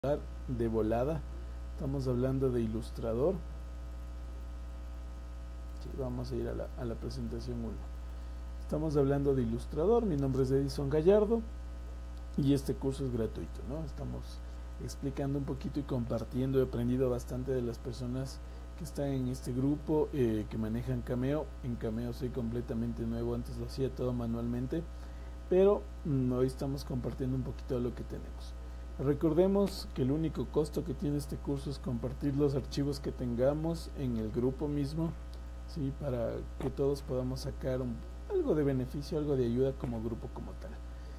de volada. Estamos hablando de Illustrator. Sí, vamos a ir a la presentación 1. Estamos hablando de Illustrator. Mi nombre es Edison Gallardo y este curso es gratuito, ¿no? Estamos explicando un poquito y compartiendo. He aprendido bastante de las personas que están en este grupo, que manejan Cameo. En Cameo soy completamente nuevo, antes lo hacía todo manualmente, pero hoy estamos compartiendo un poquito de lo que tenemos. Recordemos que el único costo que tiene este curso es compartir los archivos que tengamos en el grupo mismo, ¿sí? Para que todos podamos sacar algo de beneficio, algo de ayuda como grupo como tal.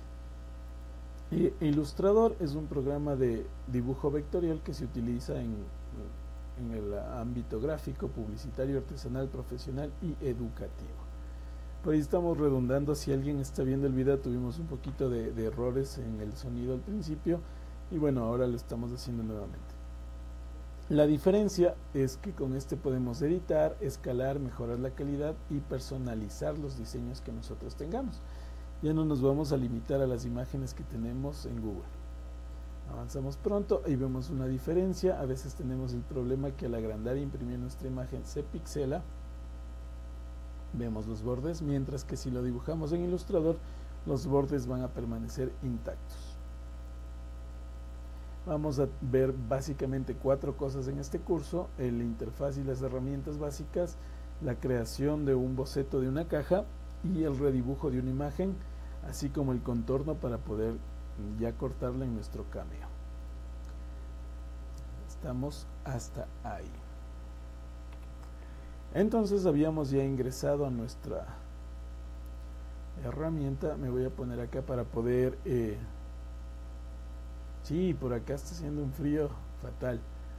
Illustrator es un programa de dibujo vectorial que se utiliza en el ámbito gráfico, publicitario, artesanal, profesional y educativo. Por ahí estamos redundando. Si alguien está viendo el video, tuvimos un poquito de errores en el sonido al principio y bueno, ahora lo estamos haciendo nuevamente. La diferencia es que con este podemos editar, escalar, mejorar la calidad y personalizar los diseños que nosotros tengamos. Ya no nos vamos a limitar a las imágenes que tenemos en Google. Avanzamos pronto y vemos una diferencia. A veces tenemos el problema que al agrandar e imprimir nuestra imagen se pixela. Vemos los bordes, mientras que si lo dibujamos en Illustrator, los bordes van a permanecer intactos. Vamos a ver básicamente 4 cosas en este curso: la interfaz y las herramientas básicas, la creación de un boceto de una caja y el redibujo de una imagen, así como el contorno para poder ya cortarla en nuestro Cameo. Estamos hasta ahí. Entonces habíamos ya ingresado a nuestra herramienta. Me voy a poner acá para poder sí, por acá está haciendo un frío fatal.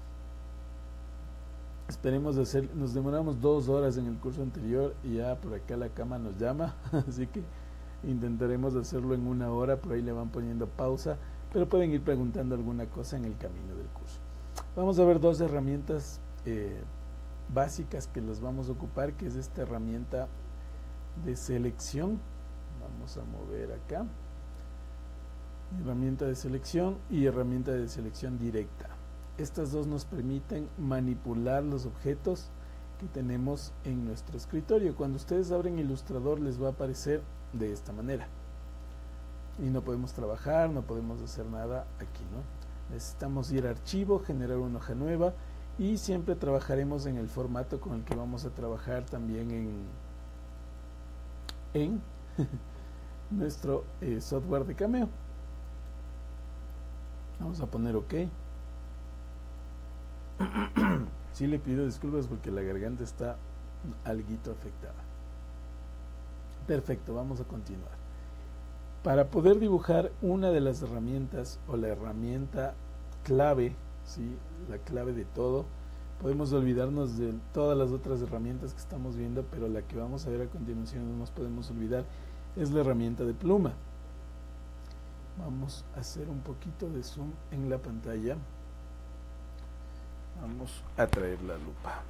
Esperemos nos demoramos 2 horas en el curso anterior y ya por acá la cama nos llama, así que intentaremos hacerlo en 1 hora. Por ahí le van poniendo pausa, pero pueden ir preguntando alguna cosa en el camino del curso. Vamos a ver 2 herramientas básicas que las vamos a ocupar, que es esta herramienta de selección. Vamos a mover acá, herramienta de selección y herramienta de selección directa. Estas dos nos permiten manipular los objetos que tenemos en nuestro escritorio. Cuando ustedes abren Illustrator les va a aparecer de esta manera y no podemos trabajar, no podemos hacer nada aquí, ¿no? Necesitamos ir a archivo, generar una hoja nueva, y siempre trabajaremos en el formato con el que vamos a trabajar también en nuestro software de Cameo. Vamos a poner OK. Sí, le pido disculpas porque la garganta está alguito afectada. Perfecto, vamos a continuar. Para poder dibujar una de las herramientas o la herramienta clave, ¿sí? La clave de todo, podemos olvidarnos de todas las otras herramientas que estamos viendo, pero la que vamos a ver a continuación no nos podemos olvidar, es la herramienta de pluma. Vamos a hacer un poquito de zoom en la pantalla. Vamos a traer la lupa.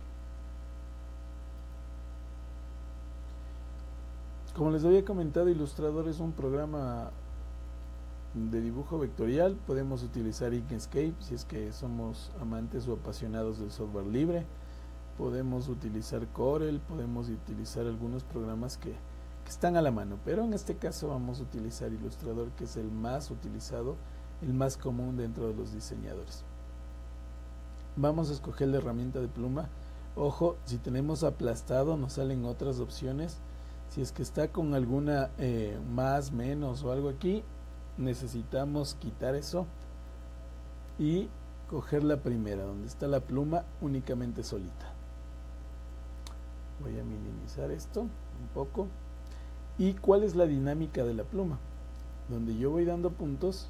Como les había comentado, Illustrator es un programa de dibujo vectorial. Podemos utilizar Inkscape si es que somos amantes o apasionados del software libre. Podemos utilizar Corel, podemos utilizar algunos programas que están a la mano, pero en este caso vamos a utilizar Illustrator, que es el más utilizado, el más común dentro de los diseñadores. Vamos a escoger la herramienta de pluma. Ojo, si tenemos aplastado nos salen otras opciones. Si es que está con alguna más, menos o algo aquí, necesitamos quitar eso y coger la primera, donde está la pluma únicamente solita. Voy a minimizar esto un poco. ¿Y cuál es la dinámica de la pluma? Donde yo voy dando puntos,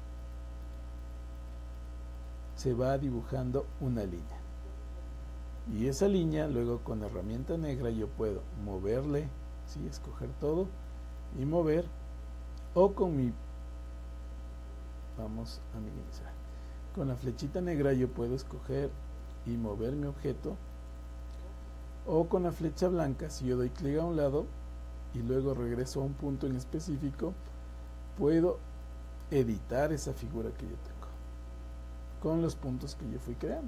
se va dibujando una línea. Y esa línea, luego con la herramienta negra yo puedo moverle, ¿sí? Escoger todo y mover, o con mi... Vamos a minimizar. Con la flechita negra yo puedo escoger y mover mi objeto, o con la flecha blanca, si yo doy clic a un lado y luego regreso a un punto en específico, puedo editar esa figura que yo tengo. con los puntos que yo fui creando.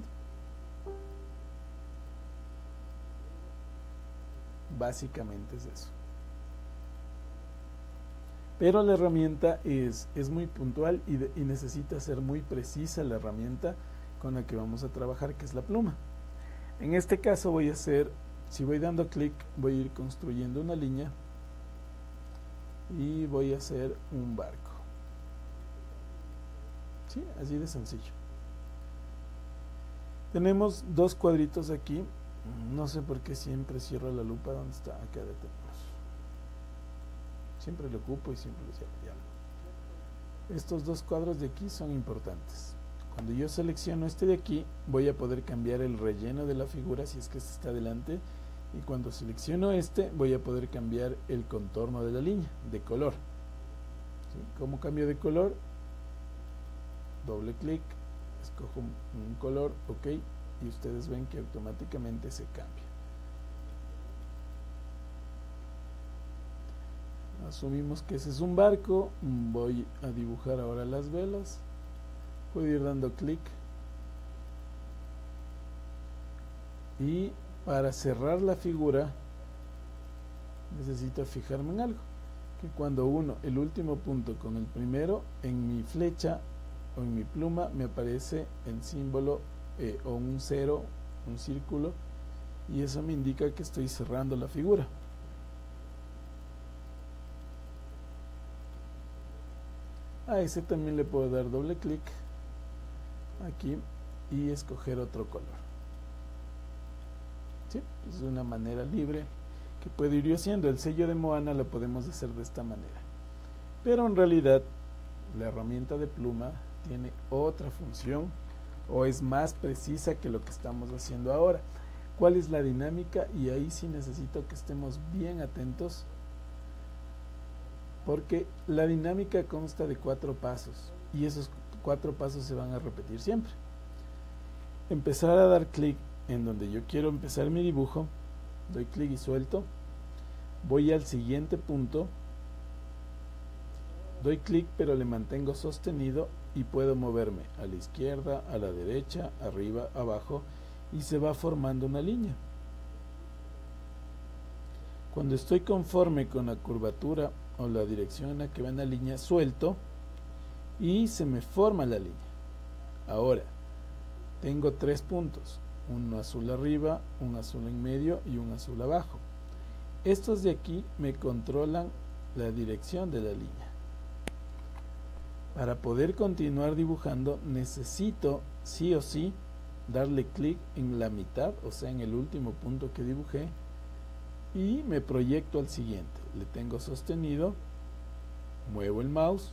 Básicamente es eso. Pero la herramienta es muy puntual y necesita ser muy precisa la herramienta con la que vamos a trabajar, que es la pluma. En este caso voy a hacer, si voy dando clic, voy a ir construyendo una línea y voy a hacer un barco. ¿Sí? Así de sencillo. Tenemos dos cuadritos aquí. No sé por qué siempre cierro la lupa. ¿Dónde está? Acá detenemos. Siempre lo ocupo y siempre lo cierro. Ya. Estos dos cuadros de aquí son importantes. Cuando yo selecciono este de aquí, voy a poder cambiar el relleno de la figura si es que este está delante. Y cuando selecciono este, voy a poder cambiar el contorno de la línea, de color. ¿Sí? ¿Cómo cambio de color? Doble clic, escojo un color, ok, y ustedes ven que automáticamente se cambia. Asumimos que ese es un barco. Voy a dibujar ahora las velas. Puedo ir dando clic y para cerrar la figura necesito fijarme en algo, que cuando uno el último punto con el primero, en mi flecha o en mi pluma me aparece el símbolo o un cero, un círculo, y eso me indica que estoy cerrando la figura. A ese también le puedo dar doble clic aquí y escoger otro color. ¿Sí? Es una manera libre que puedo ir yo haciendo. El sello de Moana lo podemos hacer de esta manera, pero en realidad la herramienta de pluma tiene otra función o es más precisa que lo que estamos haciendo ahora. ¿Cuál es la dinámica? Y ahí sí necesito que estemos bien atentos, porque la dinámica consta de 4 pasos y esos 4 pasos se van a repetir siempre. Empezar a dar clic en donde yo quiero empezar mi dibujo, doy clic y suelto, voy al siguiente punto, doy clic pero le mantengo sostenido y puedo moverme a la izquierda, a la derecha, arriba, abajo, y se va formando una línea. Cuando estoy conforme con la curvatura o la dirección en la que va en la línea, suelto y se me forma la línea. Ahora tengo 3 puntos, uno azul arriba, un azul en medio y un azul abajo. Estos de aquí me controlan la dirección de la línea. Para poder continuar dibujando necesito sí o sí darle clic en la mitad, o sea en el último punto que dibujé, y me proyecto al siguiente. Le tengo sostenido, muevo el mouse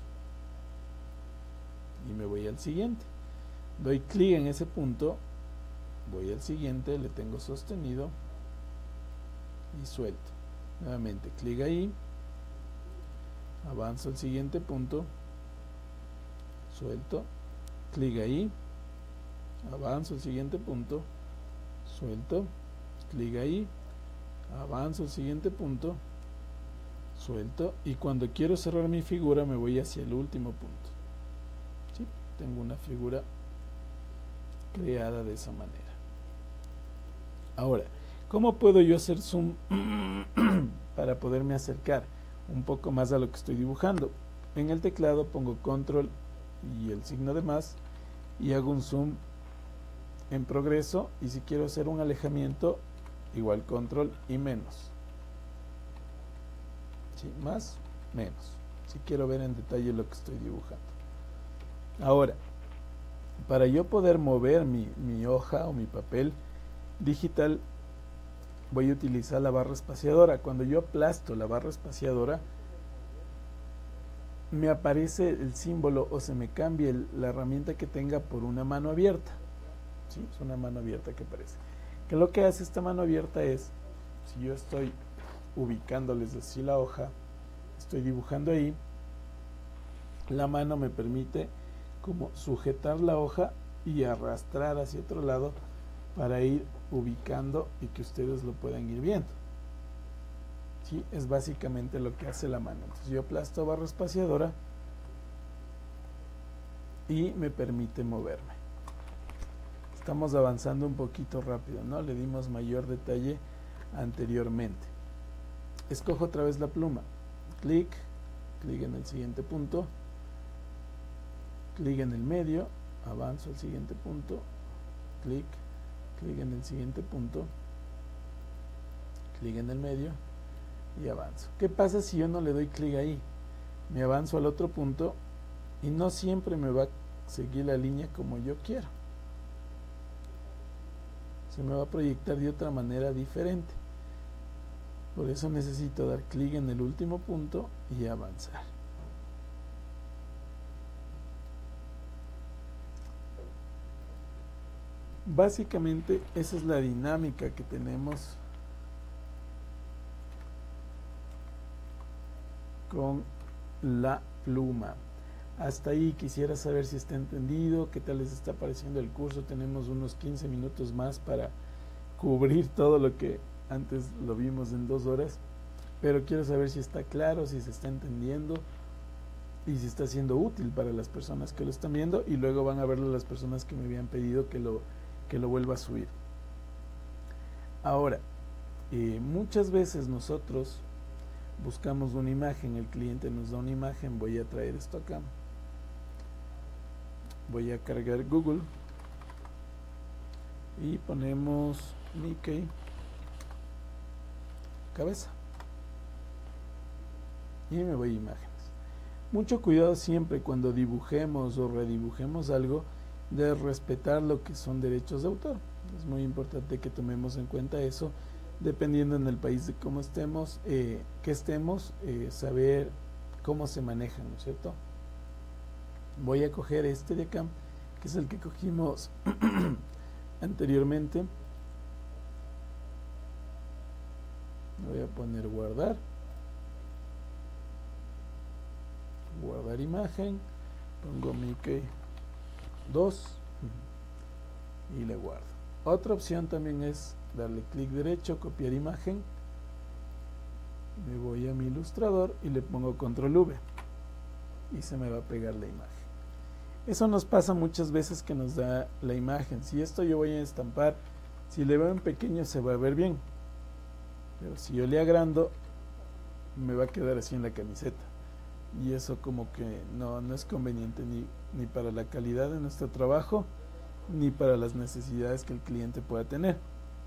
y me voy al siguiente. Doy clic en ese punto, voy al siguiente, le tengo sostenido y suelto. Nuevamente clic ahí, avanzo al siguiente punto, suelto, clic ahí, avanzo al siguiente punto, suelto, clic ahí, avanzo al siguiente punto, suelto, y cuando quiero cerrar mi figura me voy hacia el último punto. ¿Sí? Tengo una figura creada de esa manera. Ahora, ¿cómo puedo yo hacer zoom para poderme acercar un poco más a lo que estoy dibujando? En el teclado pongo control y el signo de más y hago un zoom en progreso, y si quiero hacer un alejamiento, igual control y menos. ¿Sí? Más, menos, si quiero ver en detalle lo que estoy dibujando. Ahora, para yo poder mover mi hoja o mi papel digital, voy a utilizar la barra espaciadora. Cuando yo aplasto la barra espaciadora, me aparece el símbolo o se me cambia la herramienta que tenga por una mano abierta. ¿Sí? Es una mano abierta que aparece. Que lo que hace esta mano abierta es, si yo estoy ubicándoles así la hoja, estoy dibujando ahí, la mano me permite como sujetar la hoja y arrastrar hacia otro lado para ir ubicando y que ustedes lo puedan ir viendo. ¿Sí? Es básicamente lo que hace la mano. Entonces yo aplasto barra espaciadora y me permite moverme. estamos avanzando un poquito rápido, ¿no? Le dimos mayor detalle anteriormente. Escojo otra vez la pluma, clic en el siguiente punto, clic en el medio, avanzo al siguiente punto, clic en el siguiente punto, clic en el medio y avanzo. ¿Qué pasa si yo no le doy clic ahí? Me avanzo al otro punto y no siempre me va a seguir la línea como yo quiero. Se me va a proyectar de otra manera diferente. Por eso necesito dar clic en el último punto y avanzar. Básicamente esa es la dinámica que tenemos con la pluma. Hasta ahí quisiera saber si está entendido, qué tal les está pareciendo el curso. Tenemos unos 15 minutos más para cubrir todo lo que antes lo vimos en 2 horas, pero quiero saber si está claro, si se está entendiendo y si está siendo útil para las personas que lo están viendo, y luego van a verlo las personas que me habían pedido que lo vuelva a subir. Ahora, muchas veces nosotros buscamos una imagen, el cliente nos da una imagen. Voy a traer esto acá, voy a cargar Google y ponemos Mickey cabeza y me voy a imágenes. Mucho cuidado siempre cuando dibujemos o redibujemos algo de respetar lo que son derechos de autor. Es muy importante que tomemos en cuenta eso, dependiendo en el país de cómo estemos, saber cómo se manejan, ¿no es cierto? Voy a coger este de acá, que es el que cogimos anteriormente. Voy a poner guardar imagen, pongo Mickey 2 y le guardo. Otra opción también es darle clic derecho, copiar imagen, me voy a mi ilustrador y le pongo control V y se me va a pegar la imagen. Eso nos pasa muchas veces, que nos da la imagen. Si esto yo voy a estampar, si le veo en pequeño se va a ver bien, pero si yo le agrando me va a quedar así en la camiseta, y eso como que no es conveniente ni para la calidad de nuestro trabajo ni para las necesidades que el cliente pueda tener.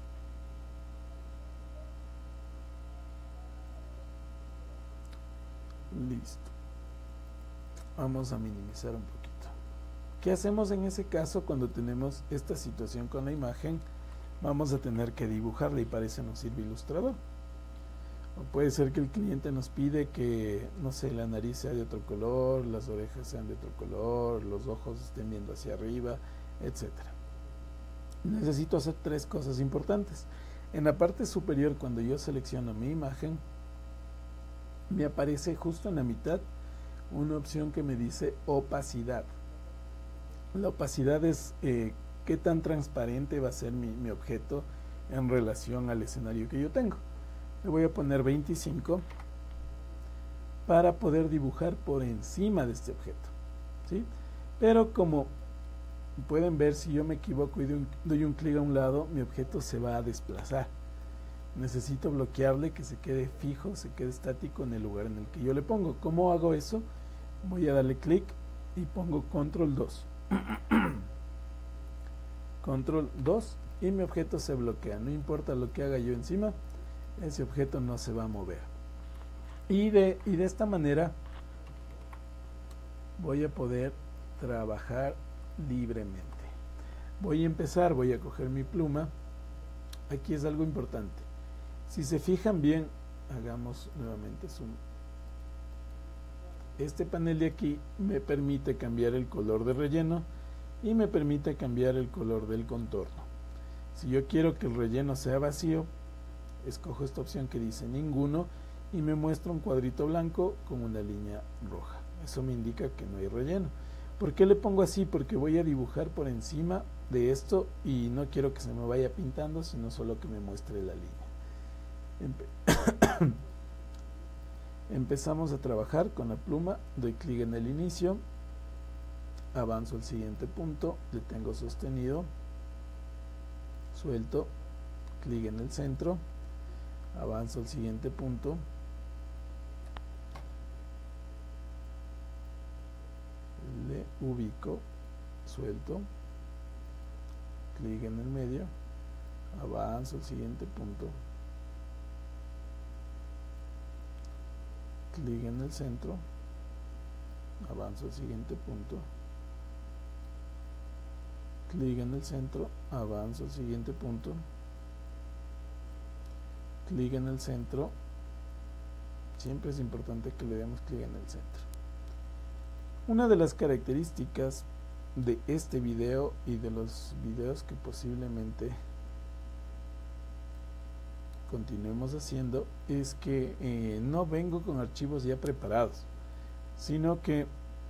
Listo. Vamos a minimizar un poquito. ¿Qué hacemos en ese caso cuando tenemos esta situación con la imagen? Vamos a tener que dibujarla, y para eso nos sirve Ilustrador. O puede ser que el cliente nos pide que, no sé, la nariz sea de otro color, las orejas sean de otro color, los ojos estén viendo hacia arriba, etcétera. Necesito hacer 3 cosas importantes. En la parte superior, cuando yo selecciono mi imagen, me aparece justo en la mitad una opción que me dice opacidad. La opacidad es qué tan transparente va a ser mi objeto en relación al escenario que yo tengo. Le voy a poner 25 para poder dibujar por encima de este objeto, ¿sí? Pero como pueden ver, si yo me equivoco y doy un clic a un lado, mi objeto se va a desplazar. Necesito bloquearle, que se quede fijo, se quede estático en el lugar en el que yo le pongo. ¿Cómo hago eso? Voy a darle clic y pongo control 2 control 2 y mi objeto se bloquea. No importa lo que haga yo encima, ese objeto no se va a mover. Y de esta manera voy a poder trabajar libremente. Voy a empezar, voy a coger mi pluma. Aquí es algo importante. Si se fijan bien, hagamos nuevamente zoom. Este panel de aquí me permite cambiar el color de relleno y me permite cambiar el color del contorno. Si yo quiero que el relleno sea vacío, escojo esta opción que dice ninguno y me muestra un cuadrito blanco con una línea roja. Eso me indica que no hay relleno. ¿Por qué le pongo así? Porque voy a dibujar por encima de esto y no quiero que se me vaya pintando, sino solo que me muestre la línea. Empezamos a trabajar con la pluma, doy clic en el inicio, avanzo al siguiente punto, le tengo sostenido, suelto, clic en el centro, avanzo al siguiente punto, le ubico, suelto, clic en el medio, avanzo al siguiente punto, clic en el centro, avanzo al siguiente punto, clic en el centro, avanzo al siguiente punto, clic en el centro. Siempre es importante que le demos clic en el centro. Una de las características de este video y de los videos que posiblemente continuemos haciendo es que no vengo con archivos ya preparados, sino que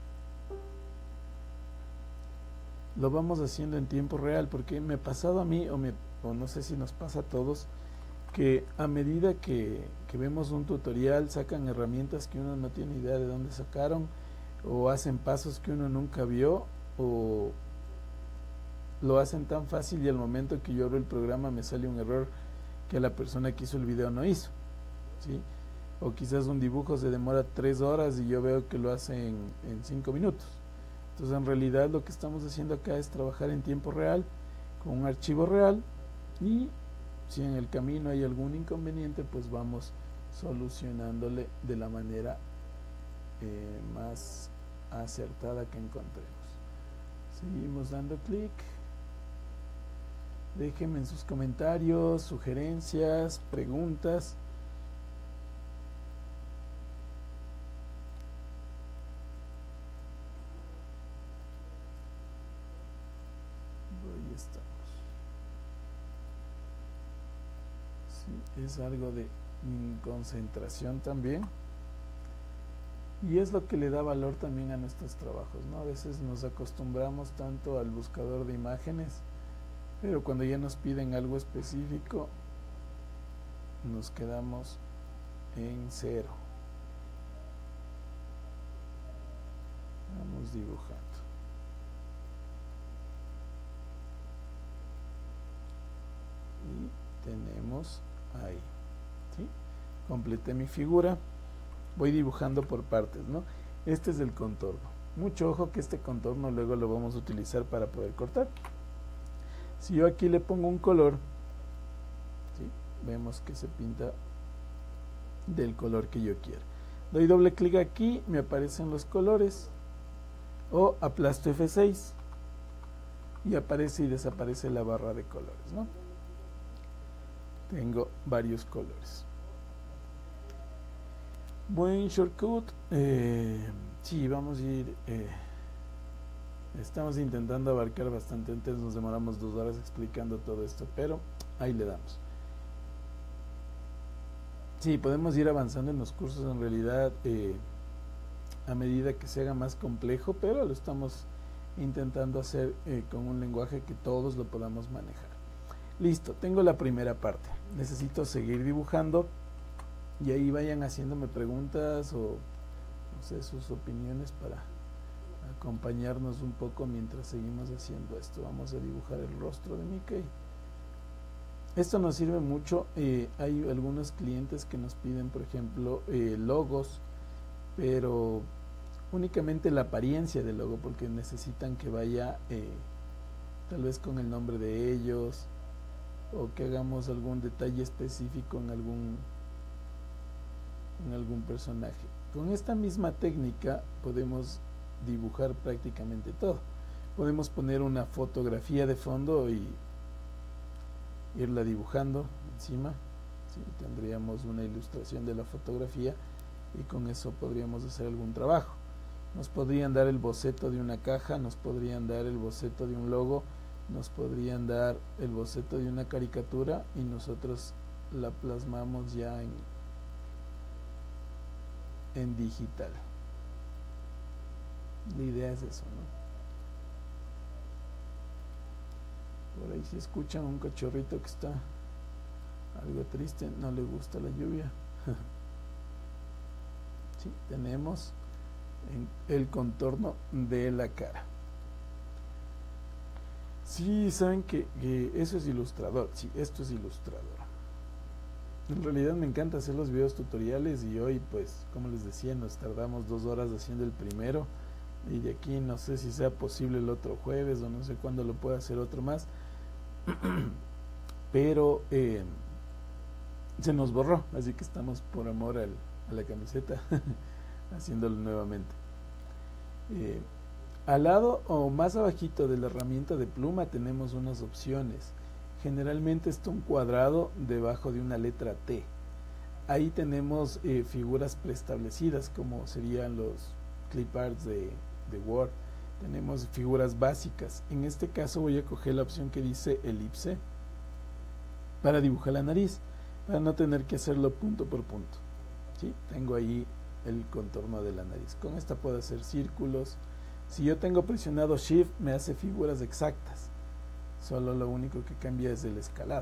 lo vamos haciendo en tiempo real, porque me ha pasado a mí, o no sé si nos pasa a todos, que a medida que vemos un tutorial sacan herramientas que uno no tiene idea de dónde sacaron, o hacen pasos que uno nunca vio, o lo hacen tan fácil y al momento que yo abro el programa me sale un error que la persona que hizo el video no hizo, ¿sí? O quizás un dibujo se demora 3 horas y yo veo que lo hace en 5 minutos. Entonces en realidad lo que estamos haciendo acá es trabajar en tiempo real con un archivo real, y si en el camino hay algún inconveniente, pues vamos solucionándole de la manera más acertada que encontremos. Seguimos dando clic. Déjenme en sus comentarios, sugerencias, preguntas. Ahí estamos. Sí, es algo de concentración también. Y es lo que le da valor también a nuestros trabajos, ¿no? A veces nos acostumbramos tanto al buscador de imágenes, pero cuando ya nos piden algo específico, nos quedamos en cero. Vamos dibujando. Y tenemos ahí, ¿sí? Completé mi figura. Voy dibujando por partes, ¿no? Este es el contorno. Mucho ojo que este contorno luego lo vamos a utilizar para poder cortar. Si yo aquí le pongo un color, ¿sí? Vemos que se pinta del color que yo quiero. Doy doble clic aquí, me aparecen los colores, o aplasto F6 y aparece y desaparece la barra de colores, ¿no? Tengo varios colores. Buen shortcut. Sí, vamos a ir estamos intentando abarcar bastante. Antes nos demoramos 2 horas explicando todo esto, pero ahí le damos. Sí, podemos ir avanzando en los cursos en realidad a medida que se haga más complejo, pero lo estamos intentando hacer con un lenguaje que todos lo podamos manejar. Listo, tengo la primera parte. Necesito seguir dibujando. Y ahí vayan haciéndome preguntas o no sé, sus opiniones para acompañarnos un poco mientras seguimos haciendo esto. Vamos a dibujar el rostro de Mickey. Esto nos sirve mucho. Hay algunos clientes que nos piden, por ejemplo, logos, pero únicamente la apariencia del logo, porque necesitan que vaya tal vez con el nombre de ellos, o que hagamos algún detalle específico en algún personaje. Con esta misma técnica podemos dibujar prácticamente todo. Podemos poner una fotografía de fondo y irla dibujando encima, ¿sí? Tendríamos una ilustración de la fotografía y con eso podríamos hacer algún trabajo. Nos podrían dar el boceto de una caja, nos podrían dar el boceto de un logo, nos podrían dar el boceto de una caricatura y nosotros la plasmamos ya en digital. La idea es eso, ¿no? Por ahí si escuchan un cachorrito que está algo triste, no le gusta la lluvia. Sí, tenemos el contorno de la cara. Sí, saben que eso es Illustrator. Sí, esto es Illustrator. En realidad me encanta hacer los videos tutoriales y hoy, pues, como les decía, nos tardamos 2 horas haciendo el primero y de aquí no sé si sea posible el otro jueves o no sé cuándo lo pueda hacer otro más, pero se nos borró, así que estamos por amor a la camiseta haciéndolo nuevamente. Al lado o más abajito de la herramienta de pluma tenemos unas opciones. Generalmente está un cuadrado debajo de una letra T. Ahí tenemos figuras preestablecidas como serían los clip arts de Word. Tenemos figuras básicas. En este caso voy a coger la opción que dice elipse para dibujar la nariz, para no tener que hacerlo punto por punto. ¿Sí? Tengo ahí el contorno de la nariz. Con esta puedo hacer círculos. Si yo tengo presionado Shift me hace figuras exactas. Solo lo único que cambia es el escalado.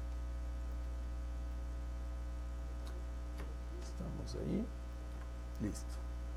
Estamos ahí. Listo.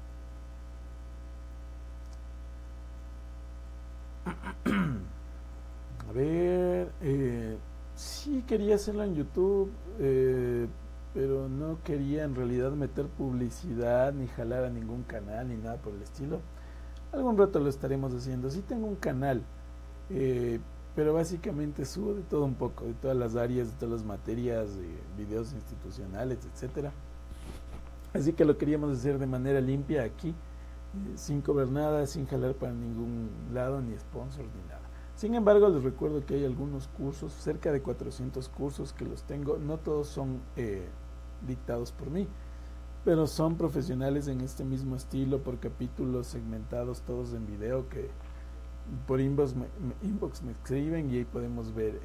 A ver, sí quería hacerlo en YouTube, pero no quería en realidad meter publicidad ni jalar a ningún canal ni nada por el estilo. Algún rato lo estaremos haciendo. Sí tengo un canal, pero básicamente subo de todo un poco, de todas las áreas, de todas las materias, de videos institucionales, etcétera. Así que lo queríamos hacer de manera limpia aquí, sin cobrar nada, sin jalar para ningún lado, ni sponsors, ni nada. Sin embargo, les recuerdo que hay algunos cursos, cerca de 400 cursos que los tengo. No todos son dictados por mí, pero son profesionales en este mismo estilo, por capítulos segmentados, todos en video, que por inbox me escriben y ahí podemos ver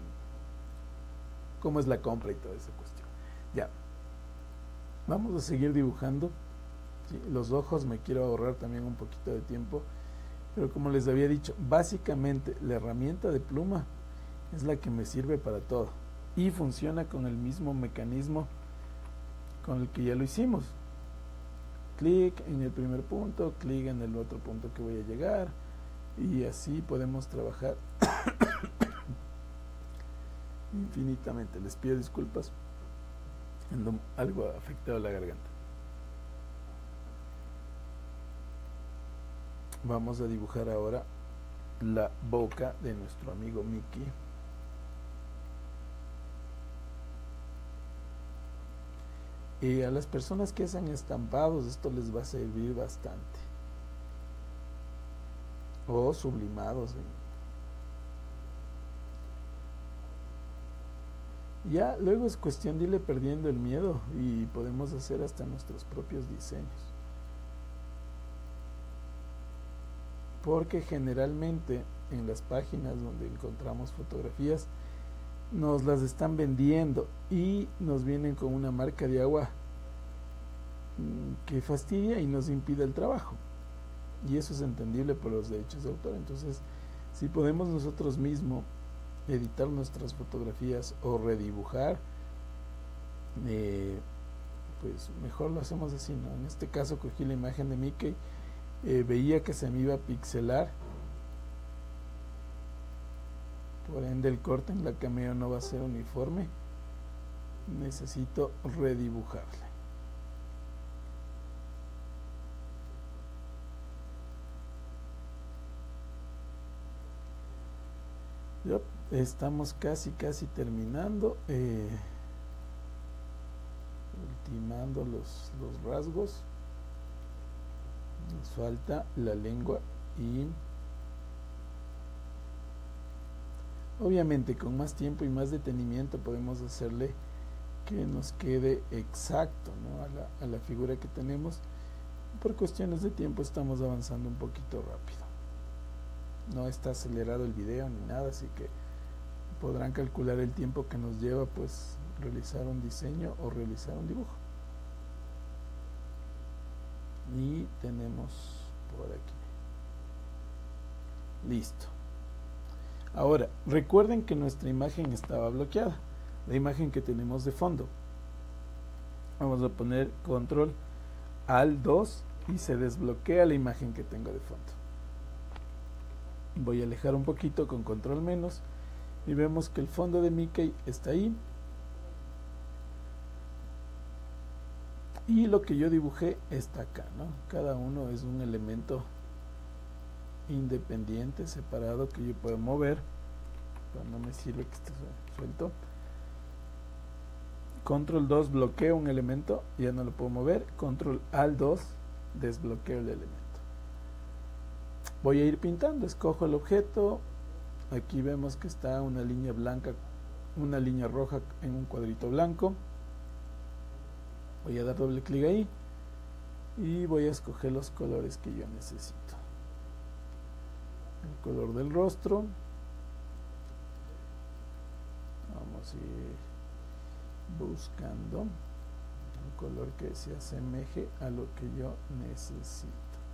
cómo es la compra y toda esa cuestión. Ya, vamos a seguir dibujando. ¿Sí? Los ojos me quiero ahorrar también un poquito de tiempo, pero como les había dicho, básicamente la herramienta de pluma es la que me sirve para todo y funciona con el mismo mecanismo con el que ya lo hicimos. Clic en el primer punto, clic en el otro punto que voy a llegar, y así podemos trabajar infinitamente. Les pido disculpas, ando algo afectado a la garganta. Vamos a dibujar ahora la boca de nuestro amigo Mickey. Y a las personas que hacen estampados esto les va a servir bastante, o sublimados. Ya luego es cuestión de irle perdiendo el miedo y podemos hacer hasta nuestros propios diseños, porque generalmente en las páginas donde encontramos fotografías nos las están vendiendo y nos vienen con una marca de agua que fastidia y nos impide el trabajo, y eso es entendible por los derechos de autor. Entonces, si podemos nosotros mismos editar nuestras fotografías o redibujar, pues mejor lo hacemos así, ¿no? En este caso cogí la imagen de Mickey, veía que se me iba a pixelar, por ende el corte en la cameo no va a ser uniforme, necesito redibujarle. Yep, estamos casi terminando, ultimando los rasgos. Nos falta la lengua y obviamente con más tiempo y más detenimiento podemos hacerle que nos quede exacto, ¿no? a la figura que tenemos. Por cuestiones de tiempo estamos avanzando un poquito rápido. No está acelerado el video ni nada, así que podrán calcular el tiempo que nos lleva pues realizar un diseño o realizar un dibujo. Y tenemos por aquí. Listo. Ahora, recuerden que nuestra imagen estaba bloqueada, la imagen que tenemos de fondo. Vamos a poner control Alt 2 y se desbloquea la imagen que tengo de fondo. Voy a alejar un poquito con control menos y vemos que el fondo de Mickey está ahí y lo que yo dibujé está acá, ¿no? Cada uno es un elemento independiente, separado, que yo puedo mover, pero no me sirve que esté suelto. Control 2 bloqueo un elemento, ya no lo puedo mover. Control Alt 2 desbloqueo el elemento. Voy a ir pintando, escojo el objeto. Aquí vemos que está una línea blanca, una línea roja en un cuadrito blanco. Voy a dar doble clic ahí y voy a escoger los colores que yo necesito. El color del rostro. Vamos a ir buscando un color que se asemeje a lo que yo necesito.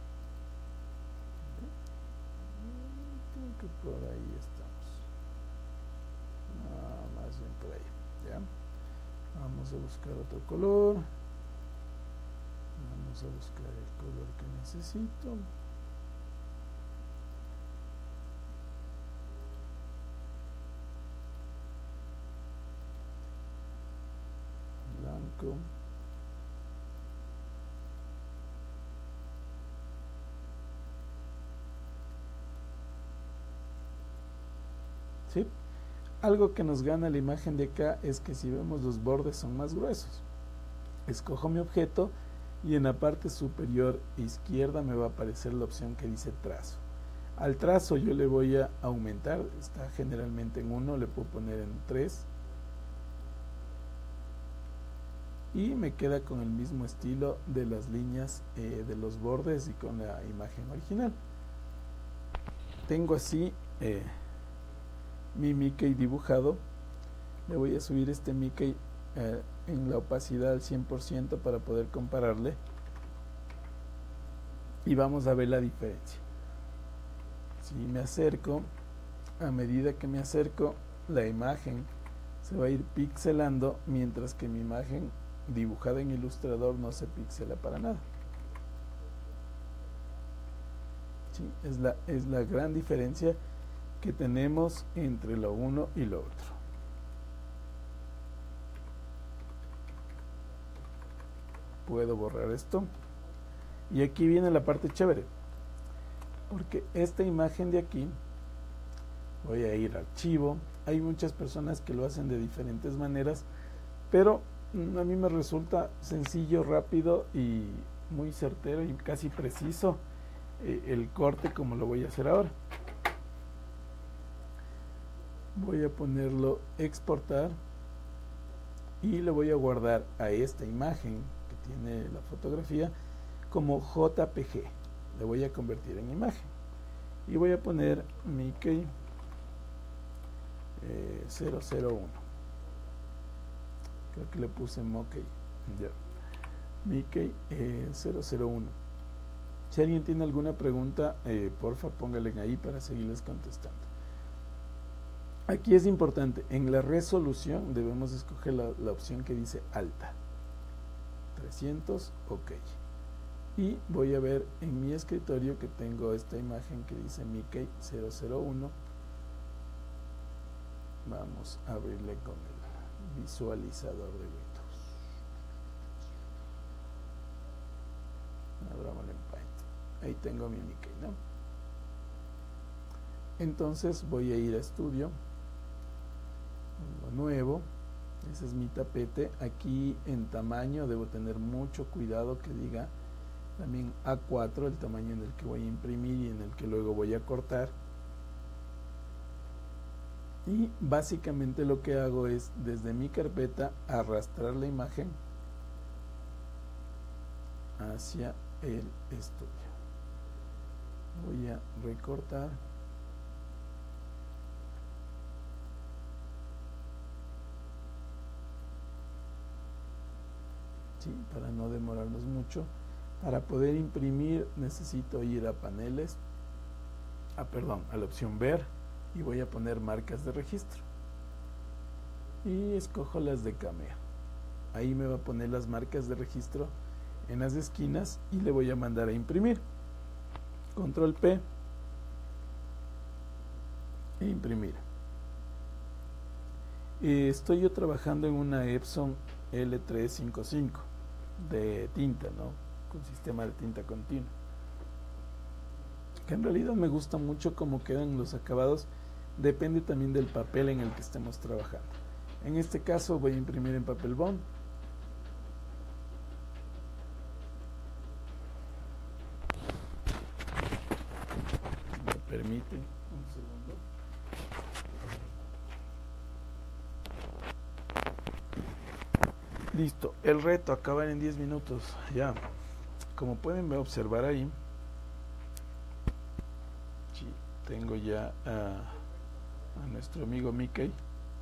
Creo que por ahí estamos. Más bien por ahí. ¿Ya? Vamos a buscar otro color. Vamos a buscar el color que necesito. Blanco. ¿Sí? Algo que nos gana la imagen de acá es que si vemos los bordes son más gruesos. Escojo mi objeto y en la parte superior izquierda me va a aparecer la opción que dice trazo. Al trazo yo le voy a aumentar, está generalmente en 1, le puedo poner en 3 y me queda con el mismo estilo de las líneas de los bordes y con la imagen original. Tengo así mi Mickey dibujado. Le voy a subir este Mickey en la opacidad al 100% para poder compararle y vamos a ver la diferencia. Si me acerco, a medida que me acerco, la imagen se va a ir pixelando, mientras que mi imagen dibujada en Illustrator no se pixela para nada. ¿Sí? Es la gran diferencia que tenemos entre lo uno y lo otro. Puedo borrar esto y aquí viene la parte chévere, porque esta imagen de aquí, voy a ir a archivo. Hay muchas personas que lo hacen de diferentes maneras, pero a mí me resulta sencillo, rápido y muy certero y casi preciso el corte como lo voy a hacer ahora. Voy a ponerlo exportar y le voy a guardar a esta imagen que tiene la fotografía como JPG. Le voy a convertir en imagen y voy a poner Mickey 001. Creo que le puse Mockey. Ya. Mickey 001. Si alguien tiene alguna pregunta, porfa pónganle ahí para seguirles contestando. Aquí es importante, en la resolución debemos escoger la opción que dice alta. 300, ok. Y voy a ver en mi escritorio que tengo esta imagen que dice Mickey 001. Vamos a abrirle con el visualizador de Windows. Abramoslo en Paint. Ahí tengo mi Mickey, ¿no? Entonces voy a ir a estudio, nuevo, ese es mi tapete. Aquí en tamaño debo tener mucho cuidado que diga también A4, el tamaño en el que voy a imprimir y en el que luego voy a cortar. Y básicamente lo que hago es desde mi carpeta arrastrar la imagen hacia el estudio. Voy a recortar. ¿Sí? Para no demorarnos mucho. Para poder imprimir necesito ir a paneles, a la opción ver, y voy a poner marcas de registro y escojo las de Cameo. Ahí me va a poner las marcas de registro en las esquinas y le voy a mandar a imprimir. Control P e imprimir. Estoy yo trabajando en una Epson L355 de tinta, ¿no? Con sistema de tinta continua, que en realidad me gusta mucho cómo quedan los acabados. Depende también del papel en el que estemos trabajando. En este caso voy a imprimir en papel bond. Me permite un segundo. Listo, el reto acabar en 10 minutos. Ya, como pueden observar ahí, sí, tengo ya a nuestro amigo Mickey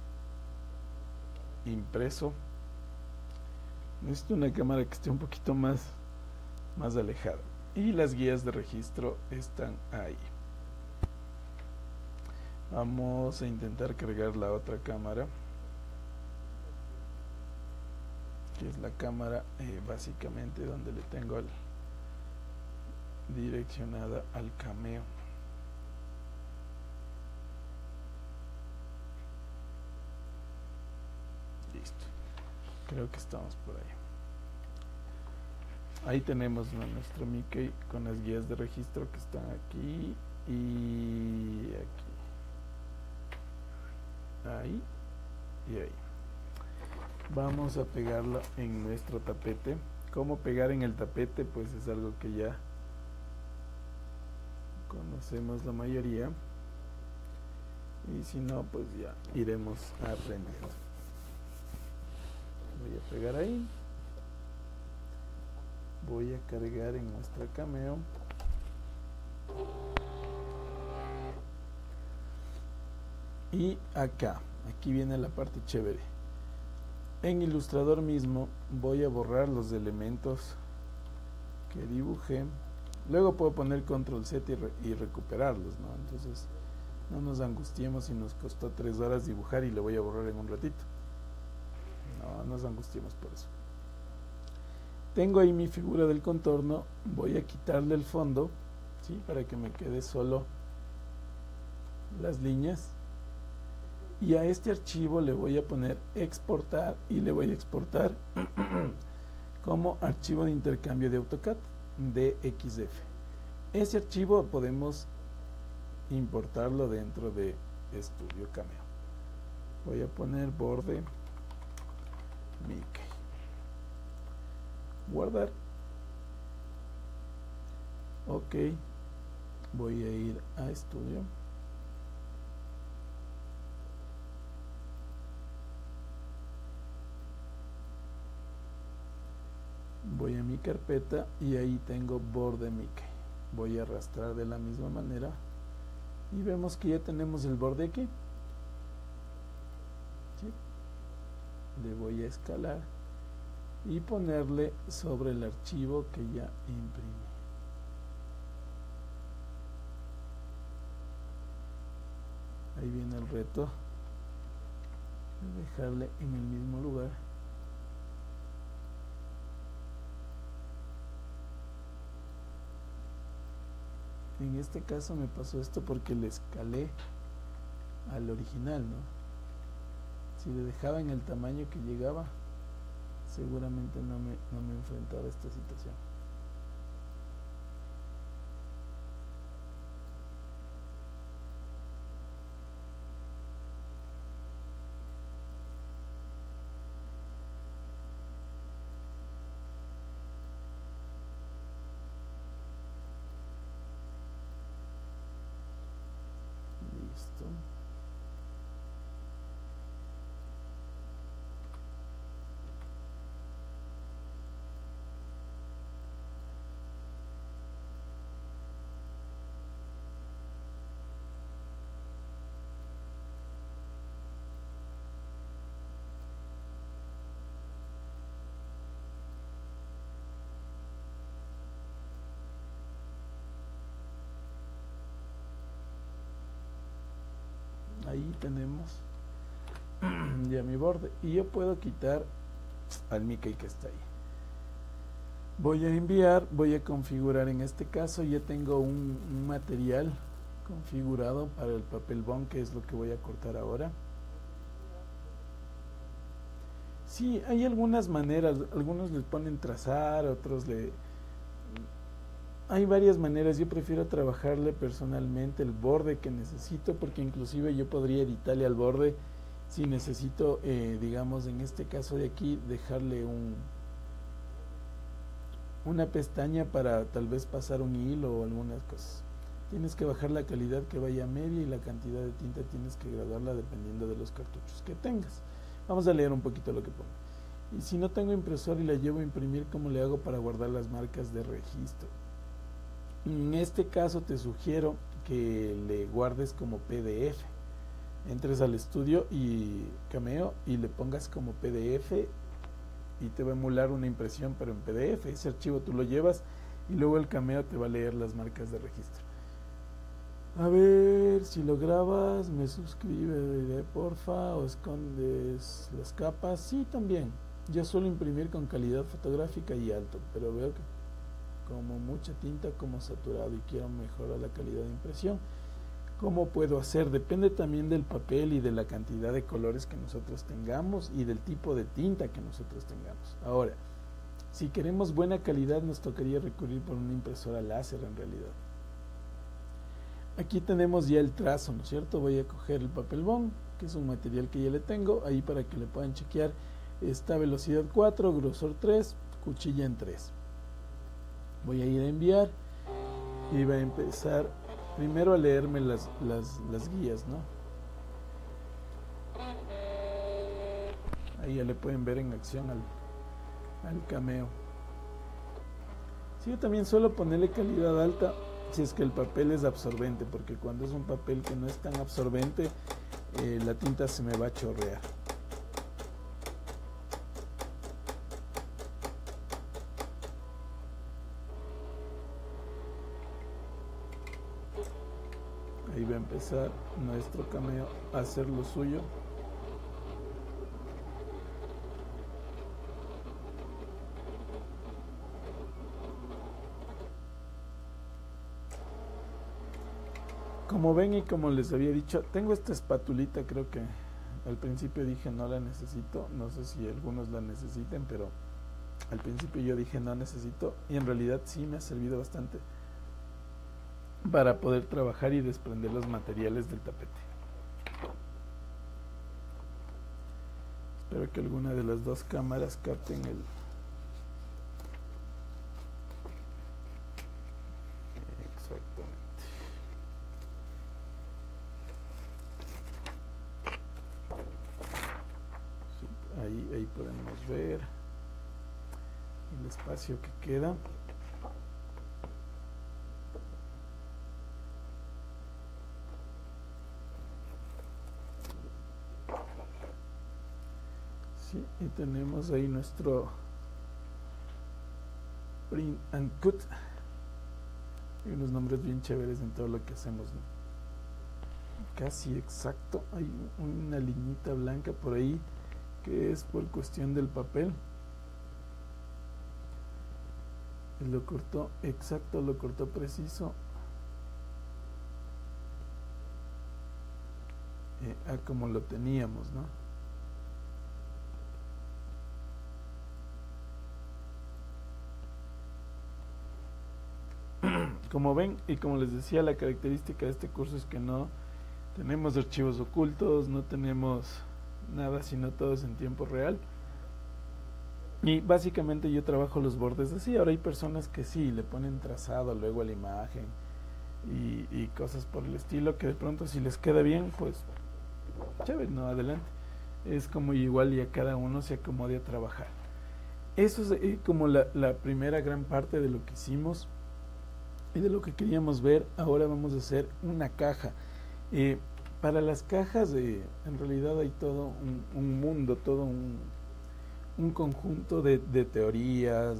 impreso. Necesito una cámara que esté un poquito más alejada, y las guías de registro están ahí. Vamos a intentar cargar la otra cámara, que es la cámara básicamente donde le tengo direccionada al Cameo. Listo, creo que estamos por ahí. Ahí tenemos a nuestro Mickey con las guías de registro que están aquí y aquí, ahí y ahí. Vamos a pegarlo en nuestro tapete. ¿Cómo pegar en el tapete? Pues es algo que ya conocemos la mayoría, y si no, pues ya iremos aprendiendo. Voy a pegar ahí, voy a cargar en nuestra Cameo, y aquí viene la parte chévere. En Illustrator mismo voy a borrar los elementos que dibujé. Luego puedo poner control Z y recuperarlos, ¿no? Entonces no nos angustiemos si nos costó 3 horas dibujar y lo voy a borrar en un ratito. No nos angustiemos por eso. Tengo ahí mi figura del contorno. Voy a quitarle el fondo, ¿sí? Para que me quede solo las líneas. Y a este archivo le voy a poner exportar, y le voy a exportar como archivo de intercambio de AutoCAD DXF. Ese archivo podemos importarlo dentro de Studio Cameo. Voy a poner borde Mickey, guardar. Ok, voy a ir a Studio. Voy a mi carpeta y ahí tengo borde Mickey. Voy a arrastrar de la misma manera y vemos que ya tenemos el borde aquí. ¿Sí? Le voy a escalar y ponerle sobre el archivo que ya imprimí. Ahí viene el reto de dejarle en el mismo lugar. En este caso me pasó esto porque le escalé al original, ¿no? Si le dejaba en el tamaño que llegaba, seguramente no me enfrentaba a esta situación. Listo. Ahí tenemos ya mi borde, y yo puedo quitar al Mickey que está ahí. Voy a enviar, voy a configurar. En este caso ya tengo un material configurado para el papel bond, que es lo que voy a cortar ahora. Sí, hay algunas maneras, algunos le ponen trazar, otros le... Hay varias maneras. Yo prefiero trabajarle personalmente el borde que necesito, porque inclusive yo podría editarle al borde si necesito, digamos, en este caso de aquí, dejarle una pestaña para tal vez pasar un hilo o algunas cosas. Tienes que bajar la calidad que vaya media y la cantidad de tinta tienes que graduarla dependiendo de los cartuchos que tengas. Vamos a leer un poquito lo que pone. Y si no tengo impresora y la llevo a imprimir, ¿cómo le hago para guardar las marcas de registro? En este caso te sugiero que le guardes como PDF. Entres al estudio y Cameo y le pongas como PDF y te va a emular una impresión pero en PDF. Ese archivo tú lo llevas y luego el Cameo te va a leer las marcas de registro. A ver, si lo grabas, me suscribe, porfa, o escondes las capas. Sí, también. Yo suelo imprimir con calidad fotográfica y alto, pero veo que como mucha tinta como saturado y quiero mejorar la calidad de impresión. ¿Cómo puedo hacer? Depende también del papel y de la cantidad de colores que nosotros tengamos y del tipo de tinta que nosotros tengamos. Ahora, si queremos buena calidad, nos tocaría recurrir por una impresora láser en realidad. Aquí tenemos ya el trazo, ¿no es cierto? Voy a coger el papel bond, que es un material que ya le tengo, ahí para que le puedan chequear. Está velocidad 4, grosor 3, cuchilla en 3. Voy a ir a enviar y va a empezar primero a leerme las guías, ¿no? Ahí ya le pueden ver en acción al Cameo. Sí, yo también suelo ponerle calidad alta si es que el papel es absorbente, porque cuando es un papel que no es tan absorbente, la tinta se me va a chorrear. Ahí va a empezar nuestro Cameo a hacer lo suyo. Como ven y como les había dicho, tengo esta espatulita, creo que al principio dije no la necesito, no sé si algunos la necesiten, pero al principio yo dije no necesito y en realidad sí me ha servido bastante para poder trabajar y desprender los materiales del tapete. Espero que alguna de las dos cámaras capten el... Exactamente. Sí, ahí podemos ver el espacio que queda. Sí, y tenemos ahí nuestro print and cut. Hay unos nombres bien chéveres en todo lo que hacemos, ¿no? Casi exacto. Hay una liñita blanca por ahí que es por cuestión del papel. Lo cortó exacto, lo cortó preciso. A como lo teníamos, ¿no? Como ven y como les decía, la característica de este curso es que no tenemos archivos ocultos, no tenemos nada, sino todo es en tiempo real. Y básicamente yo trabajo los bordes así. Ahora hay personas que sí, le ponen trazado luego a la imagen y cosas por el estilo, que de pronto si les queda bien, pues chévere, no, adelante. Es como igual y a cada uno se acomode a trabajar. Eso es como la primera gran parte de lo que hicimos y de lo que queríamos ver. Ahora vamos a hacer una caja. Para las cajas en realidad hay todo un mundo, todo un conjunto de teorías,